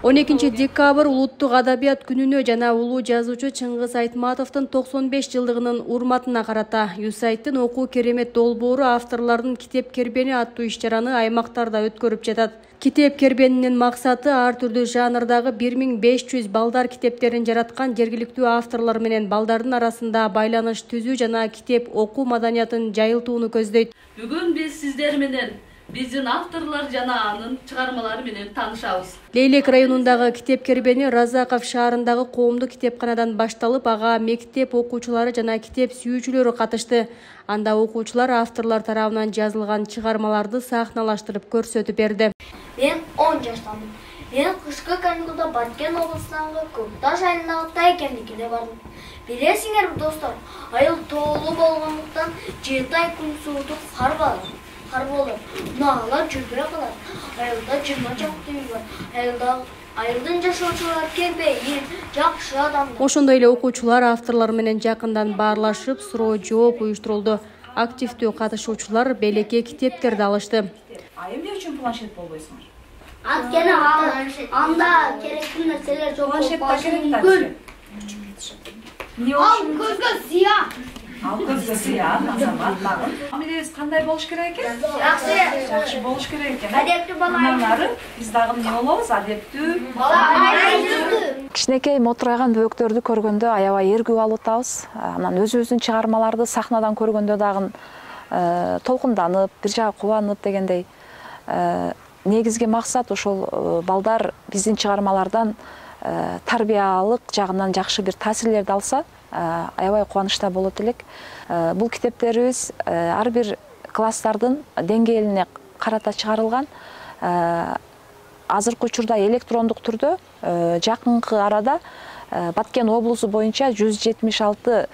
12 декабрь улуттук адабият күнүнө жана улуу жазуучу Чыңгыз Айтматовдун 95 жылдыгынын урматына карата USAID'дин окуу керемет долбоору авторлордун китеп кербени аттуу иш-чараны аймактарда өткөрүп жатат. Китеп кербенинин максаты ар түрдүү жанрдагы 1500 балдар китептерин жараткан жергиликтүү авторлор менен балдардын арасында байланыш түзүү жана китеп окуу маданиятын жайылтууну көздөйт. Бүгүн биз сиздер менен биздин авторлор жана анын чыгармалары менен таанышабыз. Лейлек районундагы китеп кербени Разаков шаарындагы коомдук китепканадан башталып, ага мектеп окуучулары жана китеп сүйүүчүлөрү катышты. Анда окуучулар авторлор тарабынан жазылган чыгармаларды сахналаштырып көрсөтүп берди. Мен 10 жаштамын. Мен кышкы каникулда Баткен облусундагы Көкташ айылындагы Тайкемдикине бардым. Билесиңерби достор, айыл тоолуу болгондуктан 7 ай күн суутуп кар болот. Наалар жүрбөй калат. Айылда 20 чакты үй бар. Айылдын жашоочулары кемпейир, жакшы адамдар. Ошондой эле окуучулар авторлор менен жакындан баарлашып, суроо жооп уюштурулду. Активдүү катышуучулар белекке китептерди алышты. Эмне үчүн планшет болбойсуңар? Анткени анда керектүү нерселер жок болуп Ал көзгө сыя. Ал көзгө сыя, азамат багын. Амелебиз кандай болуш керек экен? Жакшы болуш керек экен. Адептүү бала. Биз дагы эмне болобуз? Адептүү Бала. Кичинекей мотурайган бөөктөрдү көргөндө аябай эргүү алып атабыз. Анан өзүбүздүн чыгармаларды сахнадан көргөндө дагы толкунданып, бир жагы кубанып дегендей. Негизги максат ошол балдар биздин чыгармалардан тарбиялык жагынан жакшы бир таасирлерди алса, аябай кубанычта болот элек. Бул китептерибиз ар бир класстардын деңгээлине карата чыгарылган. Азыркы учурда электрондук түрдө жакынкы арада Баткен облусу боюнча 176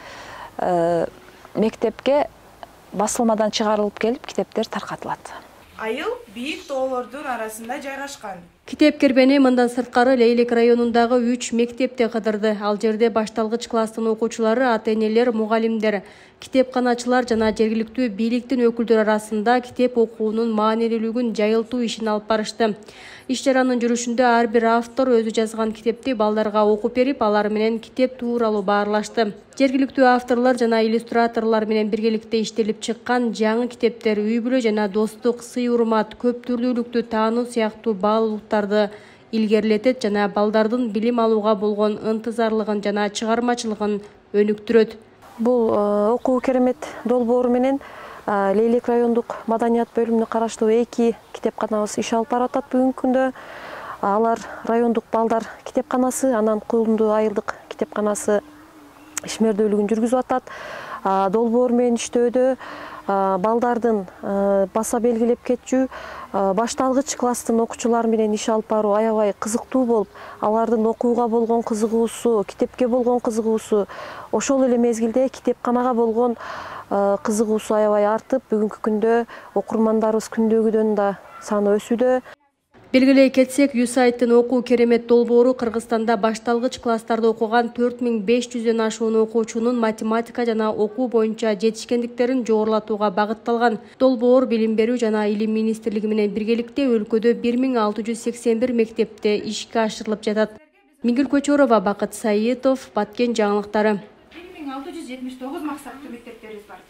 мектепке басылмадан чыгарылып келип китептер таркатылат. Айыл бийик тоолордун арасында жайгашкан. Китеп кербени мындан сырткары Лейлек районундагы 3 мектепте кыдырды. Ал жерде башталгыч класстын окуучулары, ата-энелер, мугалимдер, китепканачылар жана жергиликтүү бийликтин өкүлдөрү арасында китеп окуунун маанилүүлүгүн жайылтуу ишин алып барышты. Иш-чаранын жүрүшүндө ар бир автор өзү жазган китепти балдарга окуп берип, алар менен китеп тууралуу баарлашты. Жергиликтүү авторлор жана иллюстраторлор менен биргеликте иштелип чыккан жаңы китептер үй бүлө жана достук, сый-урмат, көп түрлүүлүктү таануу сыяктуу баалуулуктарды илгерилетет жана балдардын билим алууга болгон ынтызарлыгын жана чыгармачылыгын өнүктүрөт. Бул окуу керемет долбоору менен Лейлек райондук маданият бөлүмүнө караштуу 2 китепканабыз иш алып барып атат бүгүнкү күндө. Алар райондук балдар китепканасы, анан Кулунду айылдык китепканасы ишмердүүлүгүн жүргүзүп атат. Долбоор менен иштөөдө балдардын баса белгилеп кетчү башталгыч класстын окуучулары менен иш алып баруу аябай кызыктуу болуп, алардын окууга болгон кызыгуусу, китепке болгон кызыгуусу, ошол эле мезгилде китепканага болгон кызыгуусу аябай артып, бүгүнкү күндө окурмандарыбыз күндөгүдөн да саны өсүүдө. Белгилей кетсек, USAID'дин окуу керемет долбоору Кыргызстанда башталгыч класстарда окуган 4500дөн ашуун окуучунун математика жана окуу боюнча жетишкендиктерин жогорулатууга багытталган. Долбоор Билим берүү жана Илим министрлиги менен биргеликте өлкөдө 1681 мектепте ишке ашырылып жатат. Миңгүл Көчөрова, Бакыт Саитов, Баткен жаңылыктары. 1679 максаттуу мектептерибиз бар.